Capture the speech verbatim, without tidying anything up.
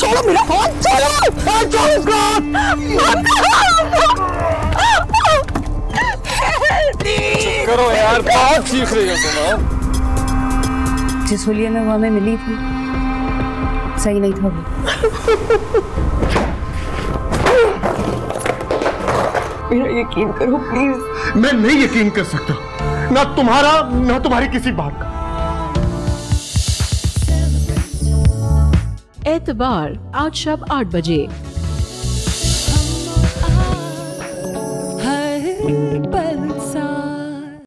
छोड़ो मेरा फोन, छोड़ो फोन, छोड़ो इसको। करो यार, बहुत सीख रही हो तुम। जिस हुलिये में वो हमें मिली थी सही नहीं था वो। मेरा यकीन करो प्लीज। मैं नहीं यकीन कर सकता, ना तुम्हारा ना तुम्हारी किसी बात का। एतबार आज शाम आठ बजे।